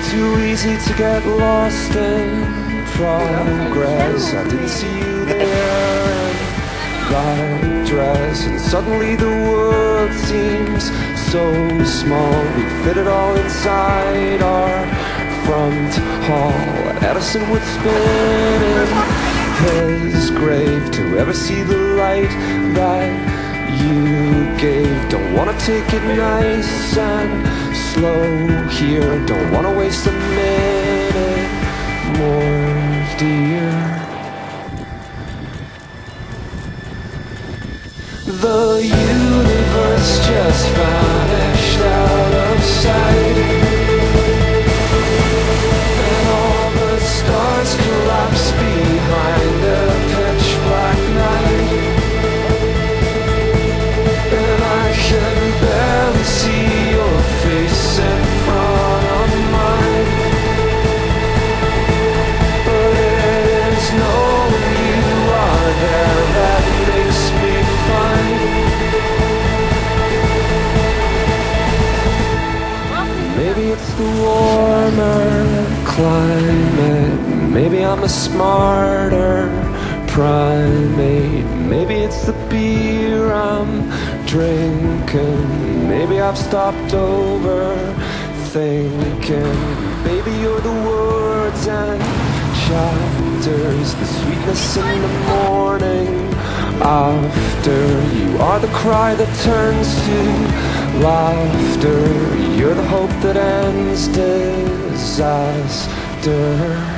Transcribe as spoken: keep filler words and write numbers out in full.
too easy to get lost in progress. I didn't see you there in that dress, and suddenly the world seems so small. We fit it all inside our front hall. Edison would spin in his grave to ever see the light that you gave. Don't wanna take it nice and slow here. Don't wanna waste a minute more, dear. The universe just vanished out of sight, and all the stars collapsed behind a pitch black night, and I can barely see your face in front of mine. But it is knowing you are there that makes me fine. Maybe it's the warmer climate, maybe I'm a smarter primate, maybe it's the beer I'm drinking, maybe I've stopped over thinking. Baby, you're the words and chapters, the sweetness in the morning after. You are the cry that turns to laughter. You're the hope that ends disaster.